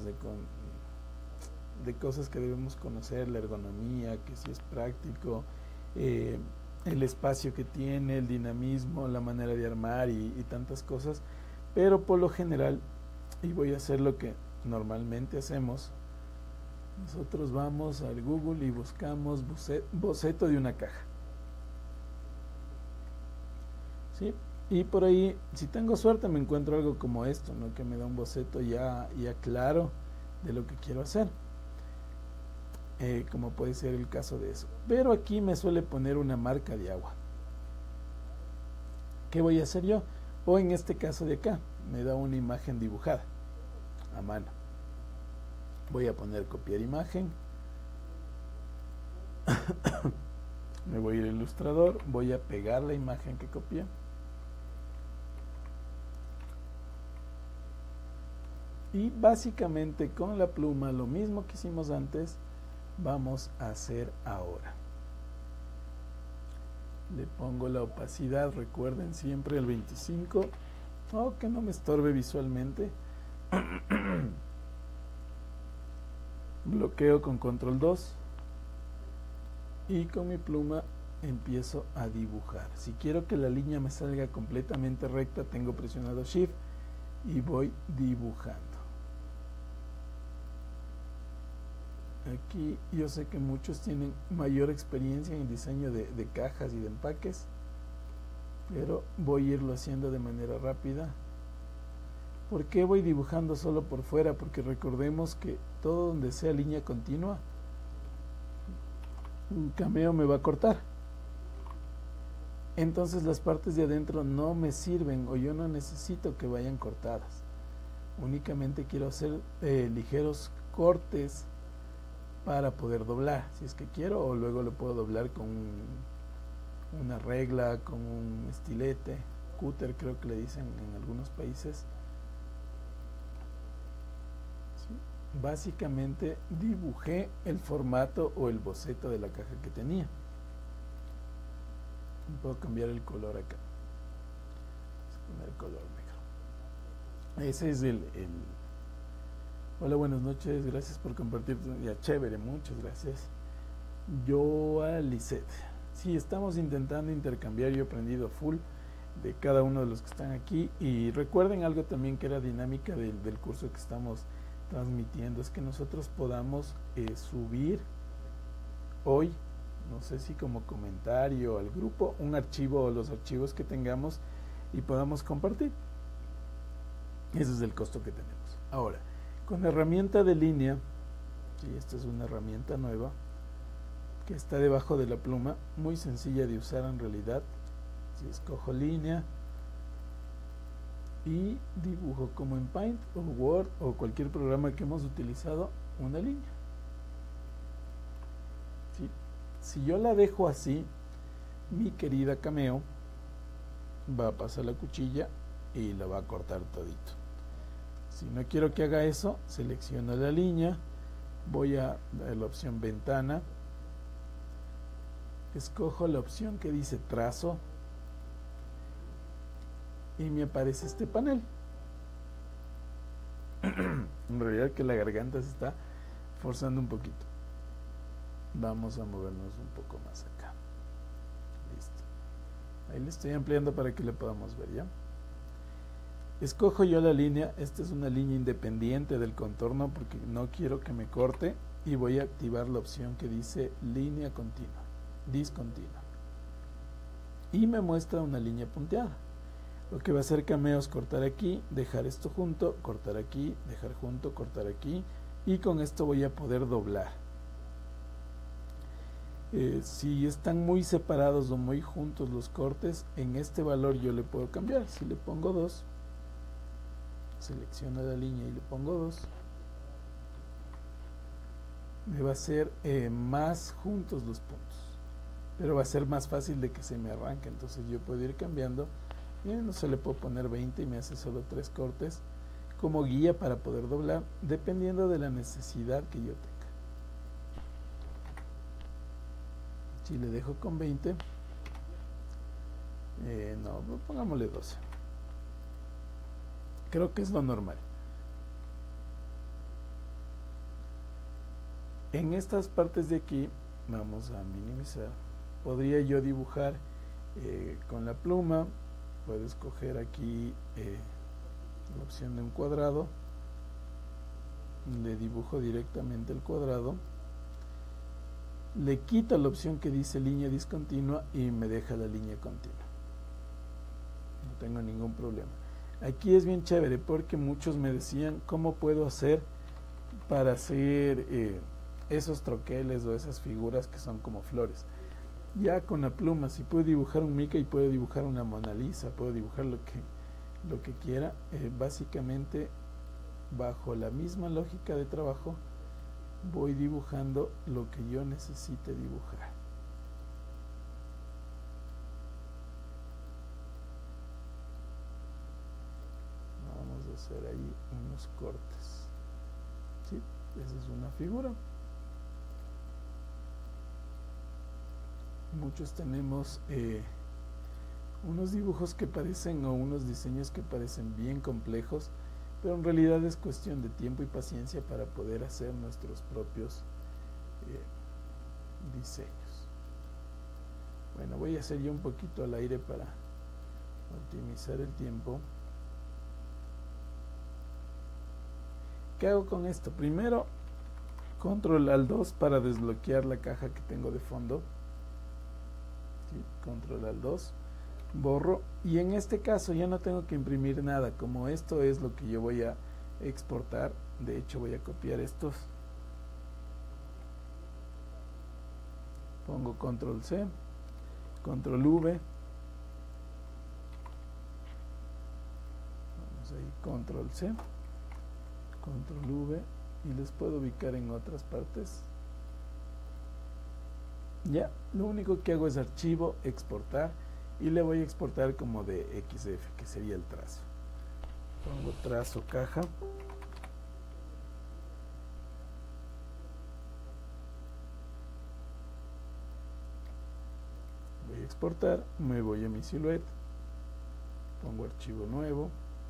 de cosas que debemos conocer, la ergonomía, que si es práctico, el espacio que tiene, el dinamismo, la manera de armar y tantas cosas, pero por lo general, y voy a hacer lo que normalmente hacemos, nosotros vamos al Google y buscamos boceto de una caja. ¿Sí? Y por ahí, si tengo suerte, me encuentro algo como esto, ¿no? Que me da un boceto ya claro de lo que quiero hacer. Como puede ser el caso de eso. Pero aquí me suele poner una marca de agua. ¿Qué voy a hacer yo? O en este caso de acá, me da una imagen dibujada a mano. Voy a poner copiar imagen. Me voy a ir al ilustrador, voy a pegar la imagen que copié. Y básicamente con la pluma, lo mismo que hicimos antes, vamos a hacer ahora. Le pongo la opacidad, recuerden siempre el 25, que no me estorbe visualmente. Bloqueo con control 2 y con mi pluma empiezo a dibujar. Si quiero que la línea me salga completamente recta, tengo presionado Shift y voy dibujando. Aquí yo sé que muchos tienen mayor experiencia en diseño de cajas y de empaques, pero voy a irlo haciendo de manera rápida. ¿Por qué voy dibujando solo por fuera? Porque recordemos que todo donde sea línea continua, un Cameo me va a cortar. Entonces las partes de adentro no me sirven, o yo no necesito que vayan cortadas. Únicamente quiero hacer ligeros cortes para poder doblar, si es que quiero, o luego lo puedo doblar con una regla, con un estilete, cúter creo que le dicen en algunos países. ¿Sí? Básicamente dibujé el formato o el boceto de la caja que tenía. Puedo cambiar el color acá. Vamos a poner el color negro. Ese es el Hola, buenas noches, gracias por compartir. Ya, chévere, muchas gracias. Joa Lisset. Sí, estamos intentando intercambiar. Yo he aprendido full de cada uno de los que están aquí. Y recuerden algo también que era dinámica del curso que estamos transmitiendo, es que nosotros podamos subir hoy, no sé si como comentario al grupo, un archivo o los archivos que tengamos y podamos compartir. Ese es el costo que tenemos. Ahora, con la herramienta de línea, y esta es una herramienta nueva que está debajo de la pluma, muy sencilla de usar en realidad. Si escojo línea y dibujo como en Paint o Word o cualquier programa que hemos utilizado, una línea. ¿Sí? Si yo la dejo así, mi querida Cameo va a pasar la cuchilla y la va a cortar todito. Si no quiero que haga eso, selecciono la línea, voy a la opción ventana, escojo la opción que dice trazo y me aparece este panel. En realidad que la garganta se está forzando un poquito. Vamos a movernos un poco más acá. Listo. Ahí le estoy ampliando para que le podamos ver ya. Escojo yo la línea, esta es una línea independiente del contorno porque no quiero que me corte y voy a activar la opción que dice línea continua, discontinua. Y me muestra una línea punteada. Lo que va a hacer Cameo es cortar aquí, dejar esto junto, cortar aquí, dejar junto, cortar aquí y con esto voy a poder doblar. Si están muy separados o muy juntos los cortes, en este valor yo le puedo cambiar. Si le pongo 2, selecciono la línea y le pongo 2, me va a hacer más juntos los puntos, pero va a ser más fácil de que se me arranque. Entonces yo puedo ir cambiando. No se le puedo poner 20 y me hace solo 3 cortes como guía para poder doblar dependiendo de la necesidad que yo tenga. Si le dejo con 20, no, pongámosle 12. Creo que es lo normal. En estas partes de aquí, vamos a minimizar. Podría yo dibujar con la pluma. Puedo escoger aquí la opción de un cuadrado. le dibujo directamente el cuadrado, le quito la opción que dice línea discontinua y me deja la línea continua. No tengo ningún problema. Aquí es bien chévere porque muchos me decían cómo puedo hacer para hacer esos troqueles o esas figuras que son como flores. Ya con la pluma, si puedo dibujar un Mickey, puedo dibujar una Mona Lisa, puedo dibujar lo que quiera, básicamente bajo la misma lógica de trabajo voy dibujando lo que yo necesite dibujar. Vamos a hacer ahí unos cortes. ¿Sí? Esa es una figura. Muchos tenemos unos dibujos que parecen o unos diseños que parecen bien complejos, pero en realidad es cuestión de tiempo y paciencia para poder hacer nuestros propios diseños. Bueno, voy a hacer yo un poquito al aire para optimizar el tiempo. ¿Qué hago con esto? Primero, control al 2 para desbloquear la caja que tengo de fondo. ¿Sí? Control al 2. Borro, y en este caso ya no tengo que imprimir nada, como esto es lo que yo voy a exportar. De hecho voy a copiar estos, pongo control C, control V, vamos ahí, control C, control V, y les puedo ubicar en otras partes. Ya, lo único que hago es archivo, exportar, y le voy a exportar como de XF, que sería el trazo. Pongo trazo caja. Voy a exportar, me voy a mi silhouette, pongo archivo nuevo,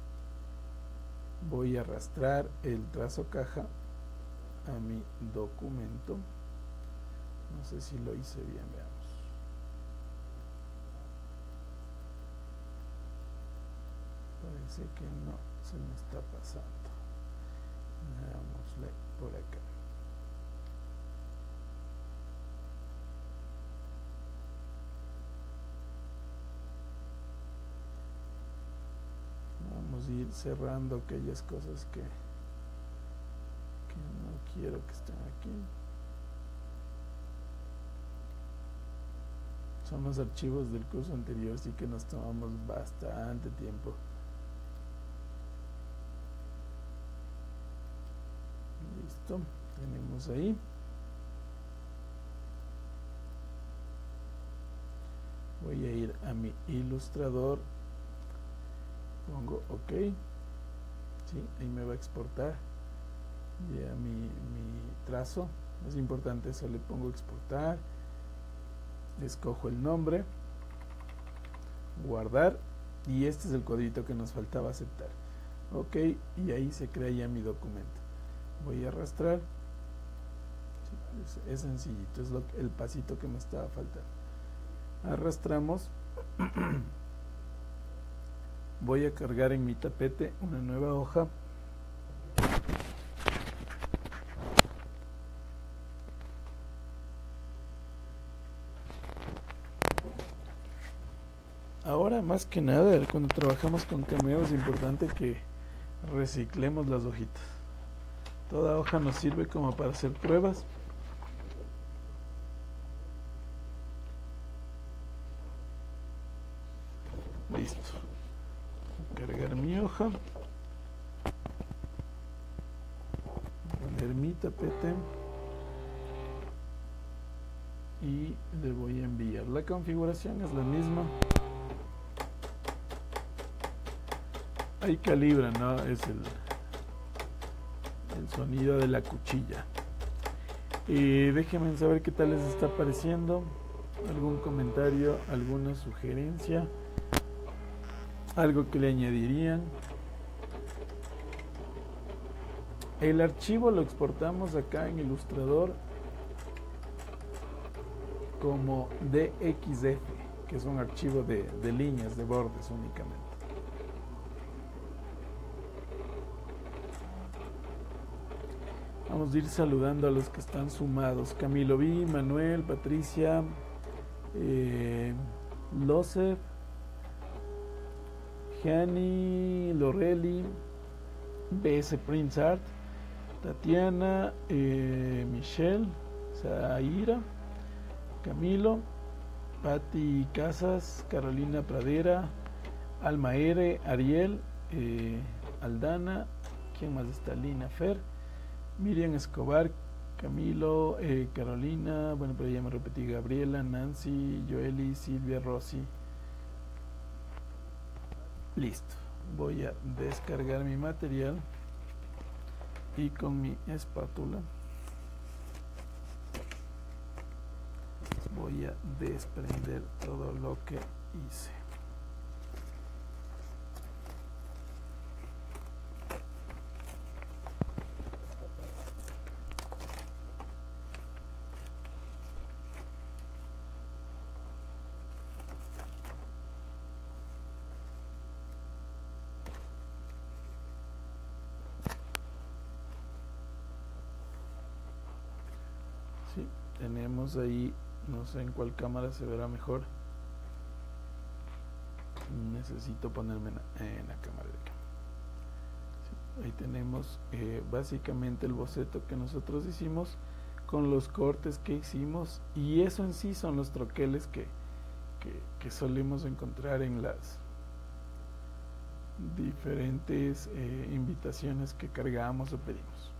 voy a arrastrar el trazo caja a mi documento. No sé si lo hice bien, veamos. Parece que no, se me está pasando. Veámosle por acá. Vamos a ir cerrando aquellas cosas que no quiero que estén aquí. Son los archivos del curso anterior, así que nos tomamos bastante tiempo. Listo, tenemos ahí. Voy a ir a mi ilustrador, pongo OK, ¿sí? Ahí me va a exportar ya mi trazo. Es importante eso, le pongo exportar, escojo el nombre, guardar, y este es el cuadrito que nos faltaba aceptar. OK, y ahí se crea ya mi documento. Voy a arrastrar, sí, es sencillito, es el pasito que me estaba faltando. Arrastramos. Voy a cargar en mi tapete una nueva hoja. Ahora, más que nada, cuando trabajamos con Cameo es importante que reciclemos las hojitas. Toda hoja nos sirve como para hacer pruebas. Listo. Cargar mi hoja. Poner mi tapete. Y le voy a enviar. La configuración es la misma. Ahí calibra, ¿no? Es el sonido de la cuchilla. Déjenme saber qué tal les está pareciendo. Algún comentario, alguna sugerencia, algo que le añadirían. El archivo lo exportamos acá en Illustrator como DXF, que es un archivo de líneas, de bordes únicamente. Vamos a ir saludando a los que están sumados. Camilo B, Manuel, Patricia, Losef, Gianni, Lorelli, BS Prince Art, Tatiana, Michelle, Zaira, Camilo, Patti Casas, Carolina Pradera, Alma R, Ariel, Aldana, ¿quién más está? Lina Fer, Miriam Escobar, Camilo, Carolina, bueno, pero ya me repetí, Gabriela, Nancy, Joeli, Silvia, Rosy. Listo, voy a descargar mi material y con mi espátula voy a desprender todo lo que hice. Sí, tenemos ahí, no sé en cuál cámara se verá mejor. Necesito ponerme en la cámara de acá. Sí, ahí tenemos básicamente el boceto que nosotros hicimos con los cortes que hicimos, y eso en sí son los troqueles que solemos encontrar en las diferentes invitaciones que cargamos o pedimos.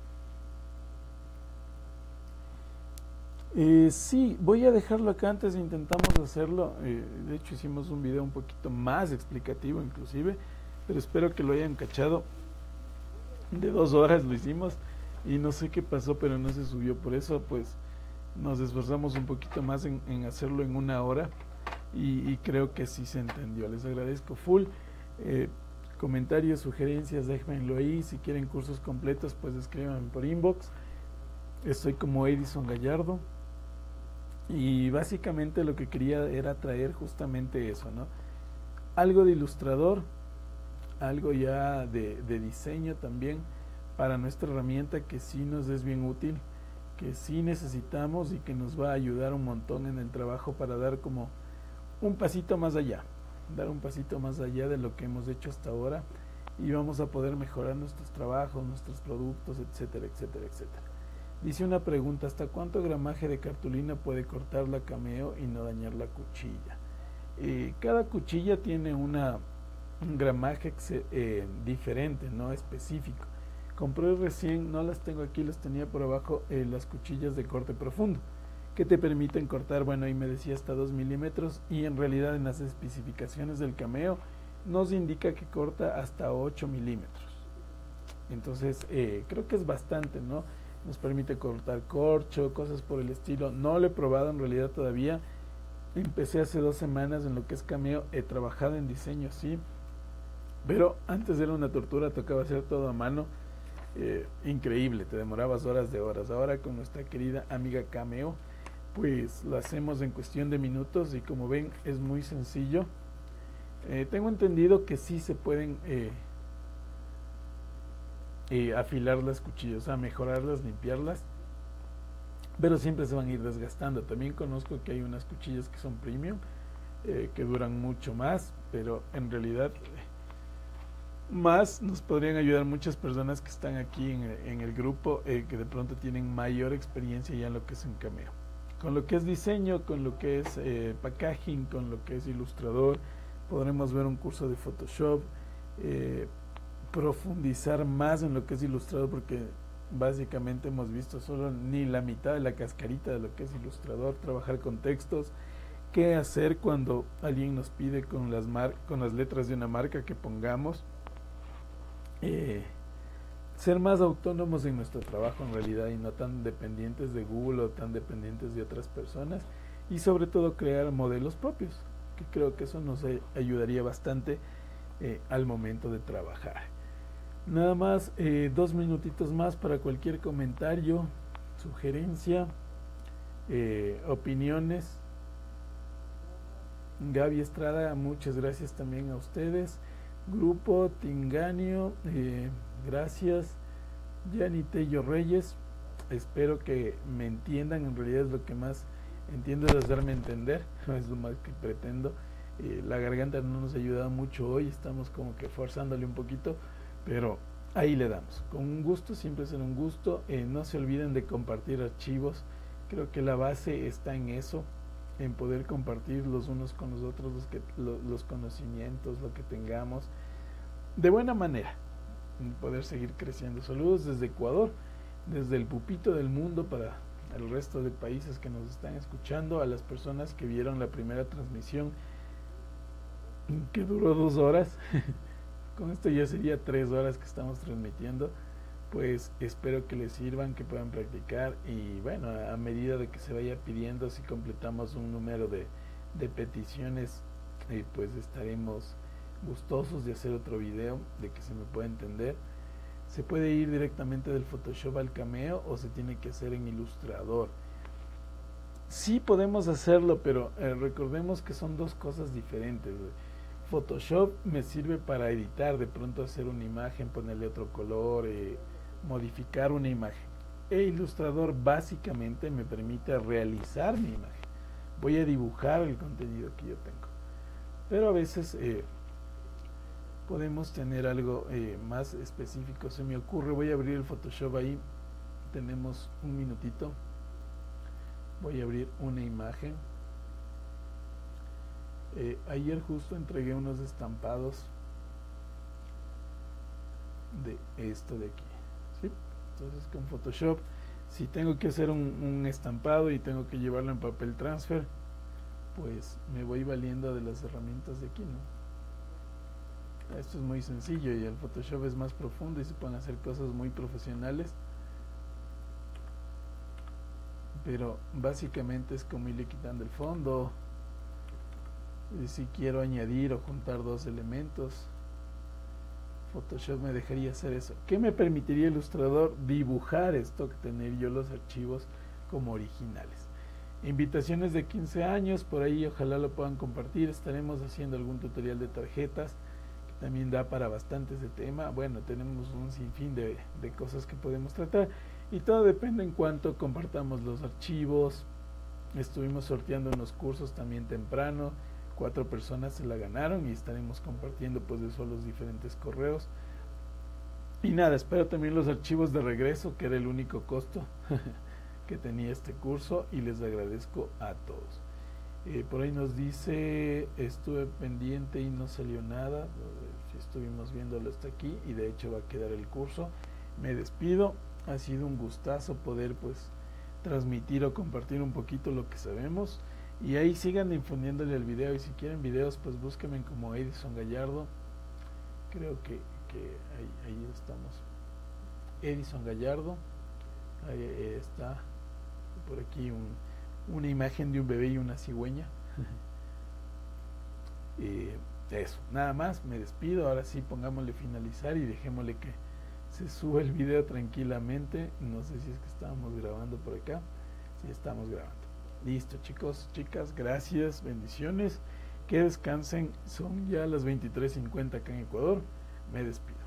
Sí, voy a dejarlo acá. Antes intentamos hacerlo, de hecho hicimos un video un poquito más explicativo inclusive, pero espero que lo hayan cachado. De 2 horas lo hicimos y no sé qué pasó, pero no se subió. Por eso pues nos esforzamos un poquito más en hacerlo en 1 hora, y creo que sí se entendió. Les agradezco full. Comentarios, sugerencias, déjenmelo ahí. Si quieren cursos completos, pues escríbanme por inbox. Estoy como Edison Gallardo. Y básicamente lo que quería era traer justamente eso, ¿no? Algo de ilustrador, algo ya de diseño también para nuestra herramienta, que sí nos es bien útil, que sí necesitamos y que nos va a ayudar un montón en el trabajo para dar como un pasito más allá, dar un pasito más allá de lo que hemos hecho hasta ahora, y vamos a poder mejorar nuestros trabajos, nuestros productos, etcétera, etcétera, etcétera. Dice una pregunta: ¿hasta cuánto gramaje de cartulina puede cortar la Cameo y no dañar la cuchilla? Cada cuchilla tiene un gramaje diferente, no específico. Compré recién, no las tengo aquí, las tenía por abajo, las cuchillas de corte profundo, que te permiten cortar, bueno, ahí me decía hasta 2 milímetros, y en realidad en las especificaciones del Cameo nos indica que corta hasta 8 milímetros. Entonces creo que es bastante, ¿no? Nos permite cortar corcho, cosas por el estilo. No lo he probado en realidad todavía. Empecé hace 2 semanas en lo que es Cameo. He trabajado en diseño, sí, pero antes era una tortura, tocaba hacer todo a mano. Increíble, te demorabas horas de horas. Ahora con nuestra querida amiga Cameo, pues lo hacemos en cuestión de minutos, y como ven es muy sencillo. Tengo entendido que sí se pueden afilar las cuchillas, o sea, mejorarlas, limpiarlas, pero siempre se van a ir desgastando. También conozco que hay unas cuchillas que son premium, que duran mucho más, pero en realidad más nos podrían ayudar muchas personas que están aquí en el grupo, que de pronto tienen mayor experiencia ya en lo que es un Cameo, con lo que es diseño, con lo que es packaging, con lo que es ilustrador. Podremos ver un curso de Photoshop, profundizar más en lo que es ilustrador, porque básicamente hemos visto solo ni la mitad de la cascarita de lo que es ilustrador. Trabajar con textos, qué hacer cuando alguien nos pide con las letras de una marca que pongamos, ser más autónomos en nuestro trabajo en realidad, y no tan dependientes de Google o tan dependientes de otras personas, y sobre todo crear modelos propios, que creo que eso nos ayudaría bastante al momento de trabajar. Nada más, 2 minutitos más para cualquier comentario, sugerencia, opiniones. Gaby Estrada, muchas gracias también a ustedes. Grupo Tinganio, gracias. Yanni Tello Reyes, espero que me entiendan, en realidad es lo que más entiendo, es hacerme entender, es lo más que pretendo. La garganta no nos ha ayudado mucho hoy, estamos como que forzándole un poquito, pero ahí le damos. Con un gusto, siempre será un gusto. No se olviden de compartir archivos, creo que la base está en eso, en poder compartir los unos con los otros los conocimientos, lo que tengamos, de buena manera, poder seguir creciendo. Saludos desde Ecuador, desde el pupito del mundo para el resto de países que nos están escuchando, a las personas que vieron la primera transmisión que duró 2 horas. Con esto ya sería 3 horas que estamos transmitiendo. Pues espero que les sirvan, que puedan practicar, y bueno, a medida de que se vaya pidiendo, si completamos un número de peticiones, pues estaremos gustosos de hacer otro video, de que se me pueda entender. Se puede ir directamente del Photoshop al Cameo o se tiene que hacer en Illustrator. Sí podemos hacerlo, pero recordemos que son dos cosas diferentes. Photoshop me sirve para editar, de pronto hacer una imagen, ponerle otro color, modificar una imagen. E Illustrator básicamente me permite realizar mi imagen. Voy a dibujar el contenido que yo tengo. Pero a veces podemos tener algo más específico. Se me ocurre, voy a abrir el Photoshop ahí. Tenemos un minutito. Voy a abrir una imagen. Ayer justo entregué unos estampados de esto de aquí, ¿sí? Entonces con Photoshop, si tengo que hacer un estampado y tengo que llevarlo en papel transfer, pues me voy valiendo de las herramientas de aquí, ¿no? Esto es muy sencillo y el Photoshop es más profundo y se pueden hacer cosas muy profesionales, pero básicamente es como irle quitando el fondo. Si quiero añadir o juntar dos elementos, Photoshop me dejaría hacer eso. ¿Qué me permitiría Illustrator? Dibujar esto, tener yo los archivos como originales. Invitaciones de 15 años, por ahí ojalá lo puedan compartir. Estaremos haciendo algún tutorial de tarjetas, que también da para bastante ese tema. Bueno, tenemos un sinfín de cosas que podemos tratar, y todo depende en cuanto compartamos los archivos. Estuvimos sorteando unos cursos también temprano, 4 personas se la ganaron y estaremos compartiendo pues eso a los diferentes correos. Y nada, espero también los archivos de regreso, que era el único costo que tenía este curso, y les agradezco a todos. Por ahí nos dice, estuve pendiente y no salió nada. Estuvimos viéndolo hasta aquí y de hecho va a quedar el curso. Me despido, ha sido un gustazo poder pues transmitir o compartir un poquito lo que sabemos. Y ahí sigan difundiéndole el video, y si quieren videos pues búsquenme como Edison Gallardo. Creo que ahí estamos, Edison Gallardo. Ahí está por aquí una imagen de un bebé y una cigüeña. Eso, nada más, me despido. Ahora sí, pongámosle finalizar y dejémosle que se suba el video tranquilamente. No sé si es que estábamos grabando por acá. Sí, estamos grabando. Listo, chicos, chicas, gracias, bendiciones, que descansen. Son ya las 23:50 acá en Ecuador. Me despido.